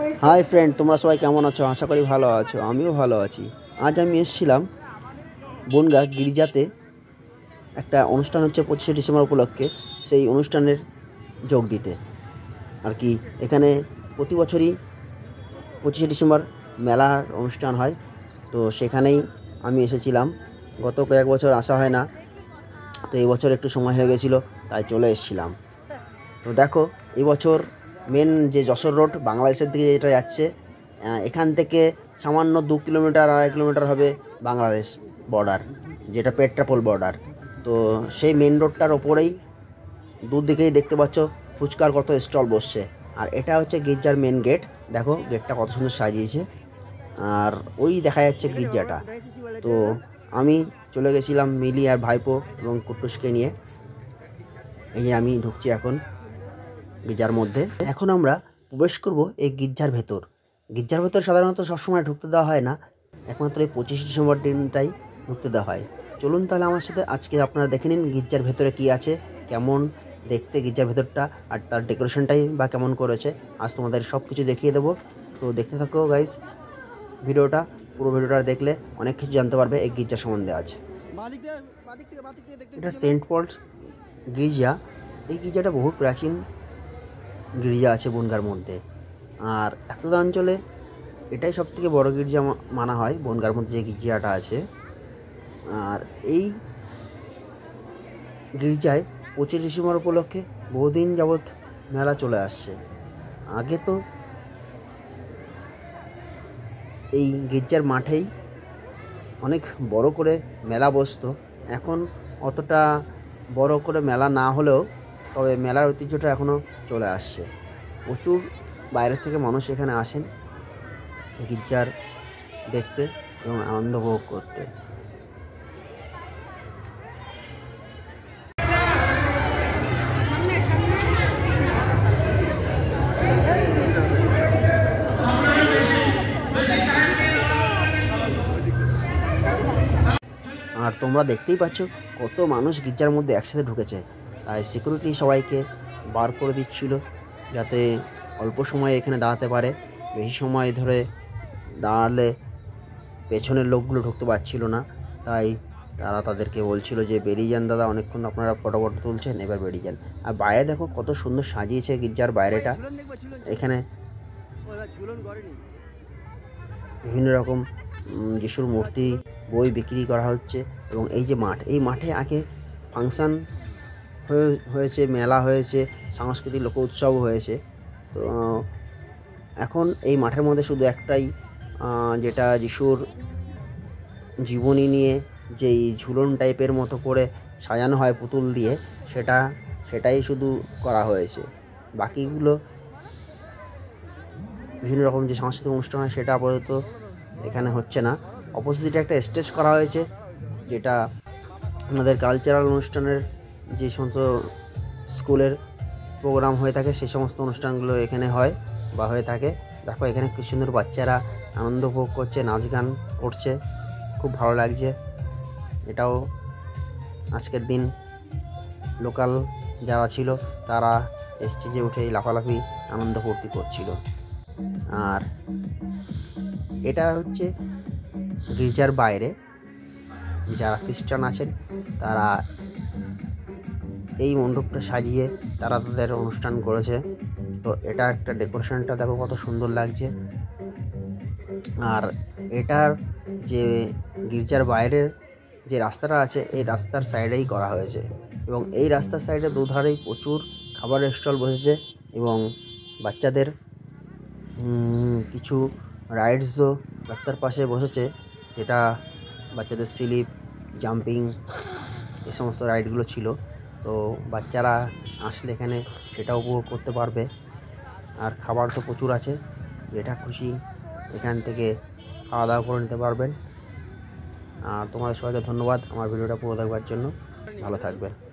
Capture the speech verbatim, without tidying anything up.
Hi friend, তোমরা সবাই কেমন আছো? আশা করি ভালো আছো। আমিও ভালো আছি। আজ আমি এসেছিলাম বনগাঁ গির্জাতে। একটা অনুষ্ঠান হচ্ছে পঁচিশে ডিসেম্বর উপলক্ষে, সেই অনুষ্ঠানের যোগ দিতে আর কি। এখানে প্রতি বছরই পঁচিশে ডিসেম্বর মেলার অনুষ্ঠান হয়, তো সেখানেই আমি এসেছিলাম। গত কয়েক বছর আসা হয় না, তো এই বছর একটু সময় হয়ে গেছিলো, তাই চলে এসেছিলাম। তো দেখো, এবছর মেন যে যশোর রোড বাংলাদেশের দিকে যেটা যাচ্ছে, এখান থেকে সামান্য দু কিলোমিটার আড়াই কিলোমিটার হবে বাংলাদেশ বর্ডার, যেটা পেট্রাপোল বর্ডার। তো সেই মেন রোডটার ওপরেই দুদিকেই দেখতে পাচ্ছ ফুচকার কত স্টল বসছে। আর এটা হচ্ছে গির্জার মেন গেট। দেখো গেটটা কত সুন্দর সাজিয়েছে, আর ওই দেখা যাচ্ছে গির্জাটা। তো আমি চলে গেছিলাম মিলি আর ভাইপো এবং কুট্টুসকে নিয়ে। এই যে আমি ঢুকছি এখন গির্জার মধ্যে। এখন আমরা প্রবেশ করব এই গির্জার ভেতর। গির্জার ভেতর সাধারণত সবসময় ঢুকতে দেওয়া হয় না, একমাত্র এই পঁচিশে ডিসেম্বর দিনটাই ঢুকতে দেওয়া হয়। চলুন তাহলে আমার সাথে আজকে আপনারা দেখে নিন গির্জার ভেতরে কী আছে, কেমন দেখতে গির্জার ভেতরটা, আর তার ডেকোরেশনটাই বা কেমন করেছে। আজ তোমাদের সব কিছু দেখিয়ে দেবো, তো দেখতে থাকো গাইস ভিডিওটা। পুরো ভিডিওটা দেখলে অনেক কিছু জানতে পারবে এই গির্জা সম্বন্ধে। আজ এটা সেন্ট পলস গির্জা। এই গির্জাটা বহু প্রাচীন গির্জা আছে বনগাঁর মধ্যে, আর এতটা অঞ্চলে এটাই সব থেকে বড়ো গির্জা মানা হয় বনগাঁর মধ্যে যে গির্জাটা আছে। আর এই গির্জায় পঁচিশে ডিসেম্বর উপলক্ষে বহুদিন যাবৎ মেলা চলে আসছে। আগে তো এই গির্জার মাঠেই অনেক বড় করে মেলা বসতো। এখন অতটা বড় করে মেলা না হলেও তবে মেলার ঐতিহ্যটা এখনও চলে আসছে। প্রচুর বাইরে থেকে মানুষ এখানে আসেন গির্জার দেখতে এবং আনন্দ উপভোগ করতে। আর তোমরা দেখতেই পাচ্ছ কত মানুষ গির্জার মধ্যে একসাথে ঢুকেছে, তাই সিকিউরিটি সবাইকে বার করে দিচ্ছিল যাতে অল্প সময় এখানে দাঁড়াতে পারে। বেশি সময় ধরে দাঁড়ালে পেছনের লোকগুলো ঢুকতে পারছিল না, তাই তারা তাদেরকে বলছিল যে বেরিয়ে যান দাদা, অনেকক্ষণ আপনারা ফটো ফটো তুলছেন, এবার বেরিয়ে যান। আর বাইরে দেখো কত সুন্দর সাজিয়েছে গির্জার বাইরেটা। এখানে বিভিন্ন রকম যিশুর মূর্তি, বই বিক্রি করা হচ্ছে। এবং এই যে মাঠ, এই মাঠে আগে ফাংশান হয়েছে, মেলা হয়েছে, সাংস্কৃতিক লোক উৎসব হয়েছে। তো এখন এই মাঠের মধ্যে শুধু একটাই, যেটা যিশুর জীবনী নিয়ে যেই ঝুলন টাইপের মতো করে সাজানো হয় পুতুল দিয়ে, সেটা সেটাই শুধু করা হয়েছে। বাকিগুলো বিভিন্ন রকম যে সাংস্কৃতিক অনুষ্ঠান হয় সেটা আপাতত এখানে হচ্ছে না। অপোজিটে একটা স্টেজ করা হয়েছে, যেটা আমাদের কালচারাল অনুষ্ঠানের যে সমস্ত স্কুলের প্রোগ্রাম হয়ে থাকে সেই সমস্ত অনুষ্ঠানগুলো এখানে হয় বা হয়ে থাকে। দেখো এখানে কি সুন্দর বাচ্চারা আনন্দ উপভোগ করছে, নাচ গান করছে, খুব ভালো লাগছে। এটাও আজকের দিন লোকাল যারা ছিল তারা স্টেজে উঠে লাফালাফি আনন্দ ফুর্তি করছিল। আর এটা হচ্ছে গির্জার বাইরে যারা খ্রিস্টান আছেন তারা এই মণ্ডপটা সাজিয়ে তারা তাদের অনুষ্ঠান করেছে। তো এটা একটা ডেকোরেশনটা দেখো কত সুন্দর লাগছে। আর এটার যে গির্জার বাইরের যে রাস্তাটা আছে এই রাস্তার সাইডেই করা হয়েছে, এবং এই রাস্তার সাইডে দুধারেই প্রচুর খাবারের স্টল বসেছে এবং বাচ্চাদের কিছু রাইডসও রাস্তার পাশে বসেছে, যেটা বাচ্চাদের স্লিপ, জাম্পিং এই সমস্ত রাইডগুলো ছিল। তো বাচ্চারা আসলে এখানে সেটা উপভোগ করতে পারবে। আর খাবার তো প্রচুর আছে, যেটা খুশি এখান থেকে খাওয়া দাওয়া করে নিতে পারবেন। আর তোমাদের সবাইকে ধন্যবাদ আমার ভিডিওটা পুরো দেখবার জন্য। ভালো থাকবেন।